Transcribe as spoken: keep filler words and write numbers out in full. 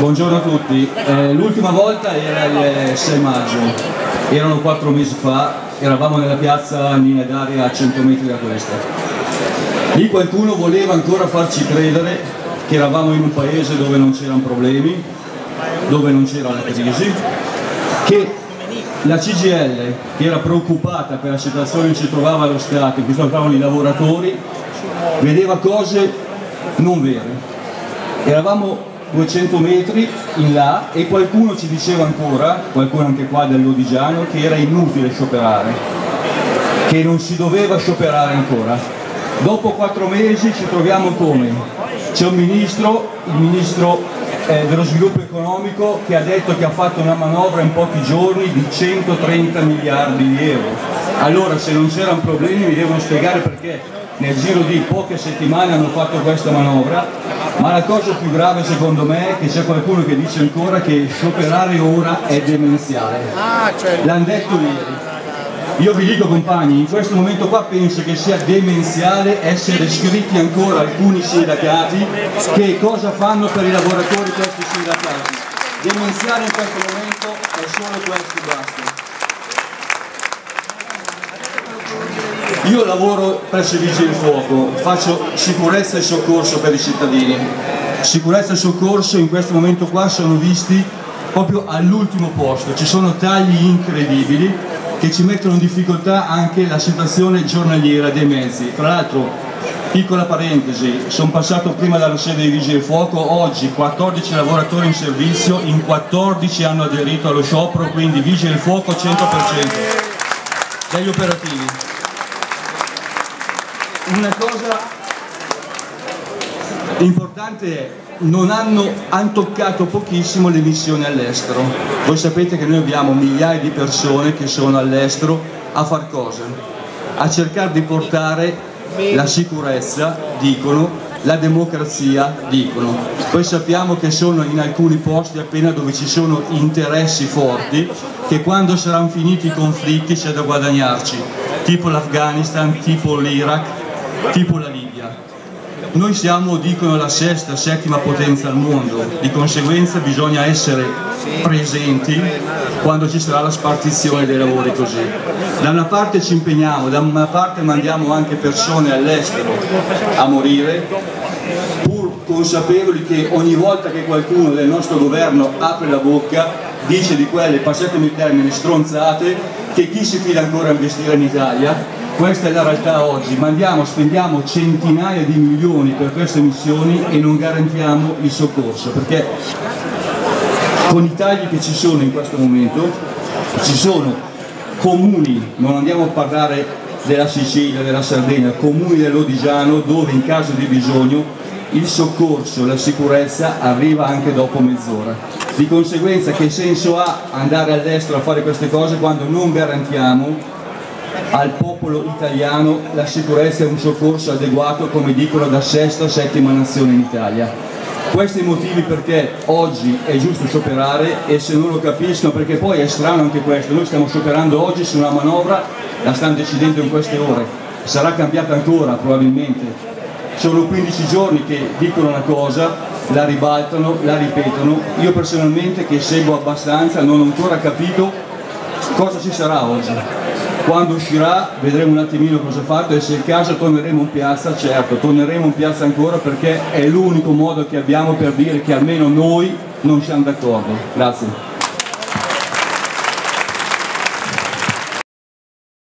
Buongiorno a tutti, eh, l'ultima volta era il sei maggio, erano quattro mesi fa, eravamo nella piazza Nina Daria a cento metri da questa. Lì qualcuno voleva ancora farci credere che eravamo in un paese dove non c'erano problemi, dove non c'era la crisi, che la C G I L, che era preoccupata per la situazione in cui si trovava lo Stato, in cui si trovavano i lavoratori, vedeva cose non vere. Eravamo duecento metri in là e qualcuno ci diceva ancora, qualcuno anche qua del Lodigiano, che era inutile scioperare, che non si doveva scioperare ancora. Dopo quattro mesi ci troviamo come? C'è un ministro, il ministro eh, dello sviluppo economico, che ha detto che ha fatto una manovra in pochi giorni di centotrenta miliardi di euro. Allora, se non c'erano problemi mi devono spiegare perché nel giro di poche settimane hanno fatto questa manovra, ma la cosa più grave secondo me è che c'è qualcuno che dice ancora che scioperare ora è demenziale. L'hanno detto ieri. Io vi dico compagni, in questo momento qua penso che sia demenziale essere scritti ancora alcuni sindacati che cosa fanno per i lavoratori questi sindacati. Demenziale in questo momento è solo questo, basta. Io lavoro presso i Vigili del Fuoco, faccio sicurezza e soccorso per i cittadini. Sicurezza e soccorso in questo momento qua sono visti proprio all'ultimo posto, ci sono tagli incredibili che ci mettono in difficoltà anche la situazione giornaliera dei mezzi. Tra l'altro, piccola parentesi, sono passato prima dalla sede dei Vigili del Fuoco, oggi quattordici lavoratori in servizio, in quattordici hanno aderito allo sciopero, quindi Vigili del Fuoco cento per cento degli operativi. Una cosa importante è non hanno, hanno toccato pochissimo le missioni all'estero. Voi sapete che noi abbiamo migliaia di persone che sono all'estero a far cosa? A cercare di portare la sicurezza, dicono, la democrazia, dicono. Poi sappiamo che sono in alcuni posti appena dove ci sono interessi forti, che quando saranno finiti i conflitti c'è da guadagnarci, tipo l'Afghanistan, tipo l'Iraq, tipo la Libia. Noi siamo, dicono, la sesta, settima potenza al mondo, di conseguenza bisogna essere presenti quando ci sarà la spartizione dei lavori così. Da una parte ci impegniamo, da una parte mandiamo anche persone all'estero a morire, pur consapevoli che ogni volta che qualcuno del nostro governo apre la bocca dice di quelle, passatemi il termine, stronzate, che chi si fida ancora a investire in Italia. Questa è la realtà oggi, mandiamo, spendiamo centinaia di milioni per queste missioni e non garantiamo il soccorso, perché con i tagli che ci sono in questo momento, ci sono comuni, non andiamo a parlare della Sicilia, della Sardegna, comuni del Lodigiano dove in caso di bisogno il soccorso, la sicurezza arriva anche dopo mezz'ora. Di conseguenza che senso ha andare all'estero a fare queste cose quando non garantiamo al popolo italiano la sicurezza e un soccorso adeguato, come dicono, da sesta o settima nazione in Italia. Questi i motivi perché oggi è giusto scioperare, e se non lo capiscono, perché poi è strano anche questo, noi stiamo scioperando oggi su una manovra, la stanno decidendo in queste ore, sarà cambiata ancora probabilmente, sono quindici giorni che dicono una cosa, la ribaltano, la ripetono. Io personalmente, che seguo abbastanza, non ho ancora capito cosa ci sarà oggi. Quando uscirà vedremo un attimino cosa ha fatto e se è il caso torneremo in piazza, certo, torneremo in piazza ancora, perché è l'unico modo che abbiamo per dire che almeno noi non siamo d'accordo. Grazie.